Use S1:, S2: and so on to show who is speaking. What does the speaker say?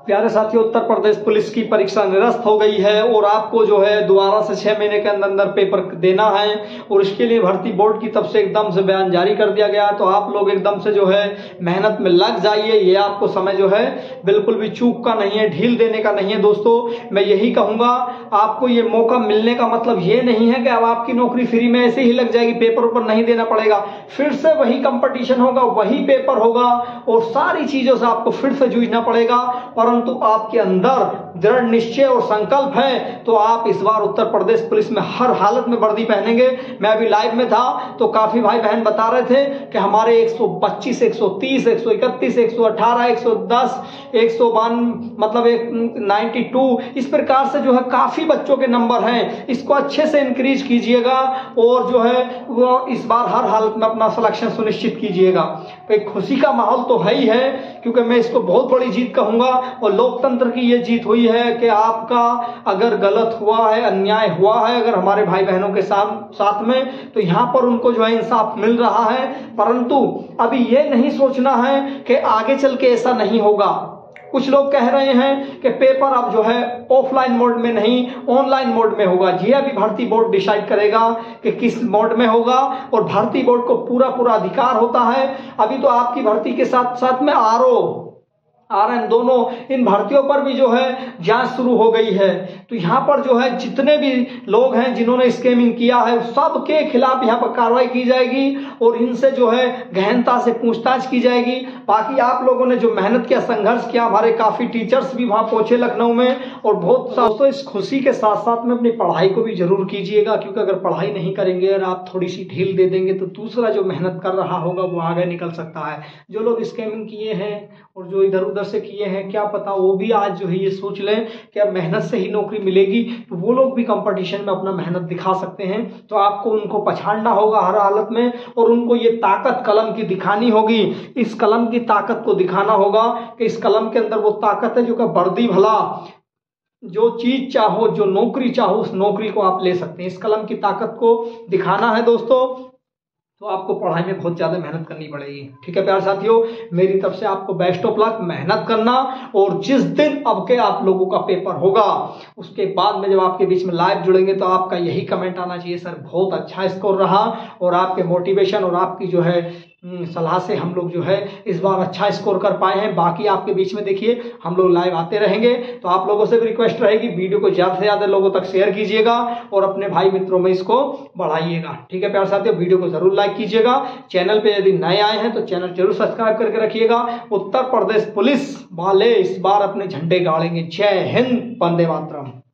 S1: प्यारे साथियों, उत्तर प्रदेश पुलिस की परीक्षा निरस्त हो गई है और आपको जो है दोबारा से 6 महीने के अंदर अंदर पेपर देना है और इसके लिए भर्ती बोर्ड की तरफ से एकदम से बयान जारी कर दिया गया। तो आप लोग एकदम से जो है मेहनत में लग जाइए। ये आपको समय जो है बिल्कुल भी चूक का नहीं है, ढील देने का नहीं है। दोस्तों, मैं यही कहूंगा, आपको ये मौका मिलने का मतलब ये नहीं है कि अब आपकी नौकरी फ्री में ऐसे ही लग जाएगी, पेपर ऊपर नहीं देना पड़ेगा। फिर से वही कंपटीशन होगा, वही पेपर होगा और सारी चीजों से आपको फिर से जूझना पड़ेगा। परंतु आपके अंदर दृढ़ निश्चय और संकल्प है तो आप इस बार उत्तर प्रदेश पुलिस में हर हालत में वर्दी पहनेंगे। मैं अभी लाइव में था तो काफी भाई बहन बता रहे थे कि हमारे 125, 130, 131, 118, 110, 152, मतलब 92, इस प्रकार से जो है काफी बच्चों के नंबर हैं। इसको अच्छे से इंक्रीज कीजिएगा और जो है वो इस बार हर हालत में अपना सिलेक्शन सुनिश्चित कीजिएगा। तो एक खुशी का माहौल तो है ही है, क्योंकि मैं इसको बहुत बड़ी जीत कहूंगा और लोकतंत्र की ये जीत हुई है कि आपका अगर गलत हुआ है, अन्याय हुआ है अगर हमारे भाई बहनों के साथ में, तो यहां पर उनको जो है इंसाफ मिल रहा है। परंतु अभी ये नहीं सोचना है कि आगे चल के ऐसा नहीं होगा। कुछ लोग कह रहे हैं कि पेपर अब जो है ऑफलाइन मोड में नहीं ऑनलाइन मोड में होगा। ये अभी भर्ती बोर्ड डिसाइड करेगा कि किस मोड में होगा और भर्ती बोर्ड को पूरा अधिकार होता है। अभी तो आपकी भर्ती के साथ साथ में आरएन दोनों इन भर्तियों पर भी जो है जांच शुरू हो गई है। तो यहाँ पर जो है जितने भी लोग हैं जिन्होंने स्कैमिंग किया है सबके खिलाफ यहाँ पर कार्रवाई की जाएगी और इनसे जो है गहनता से पूछताछ की जाएगी। बाकी आप लोगों ने जो मेहनत किया, संघर्ष किया, हमारे काफी टीचर्स भी वहां पहुंचे लखनऊ में और बहुत दोस्तों इस खुशी के साथ साथ में अपनी पढ़ाई को भी जरूर कीजिएगा, क्योंकि अगर पढ़ाई नहीं करेंगे और आप थोड़ी सी ढील दे देंगे तो दूसरा जो मेहनत कर रहा होगा वो आगे निकल सकता है। जो लोग स्कैमिंग किए हैं और जो इधर उधर से किए हैं, क्या पता वो भी आज जो है ये सोच लें कि अब मेहनत से ही नौकरी मिलेगी, तो वो लोग भी कंपटीशन में अपना मेहनत दिखा सकते हैं। तो आपको उनको पछाड़ना होगा हर हालत में और उनको ये ताकत कलम की दिखानी होगी। इस कलम की ताकत को दिखाना होगा कि इस कलम के अंदर वो ताकत है जो कि वर्दी भला, जो चीज चाहो, जो नौकरी चाहो, उस नौकरी को आप ले सकते हैं। इस कलम की ताकत को दिखाना है दोस्तों, तो आपको पढ़ाई में बहुत ज्यादा मेहनत करनी पड़ेगी। ठीक है प्यारे साथियों, मेरी तरफ से आपको बेस्ट ऑफ लक, मेहनत करना। और जिस दिन अब के आप लोगों का पेपर होगा उसके बाद में जब आपके बीच में लाइव जुड़ेंगे तो आपका यही कमेंट आना चाहिए, सर बहुत अच्छा स्कोर रहा और आपके मोटिवेशन और आपकी जो है सलाह से हम लोग जो है इस बार अच्छा स्कोर कर पाए हैं। बाकी आपके बीच में देखिए हम लोग लाइव आते रहेंगे, तो आप लोगों से भी रिक्वेस्ट रहेगी वीडियो को ज्यादा से ज्यादा लोगों तक शेयर कीजिएगा और अपने भाई मित्रों में इसको बढ़ाइएगा। ठीक है प्यारे साथियों, वीडियो को जरूर लाइक कीजिएगा। चैनल पे यदि नए आए हैं तो चैनल जरूर सब्सक्राइब करके रखिएगा। उत्तर प्रदेश पुलिस वाले इस बार अपने झंडे गाड़ेंगे। जय हिंद, वंदे मातरम।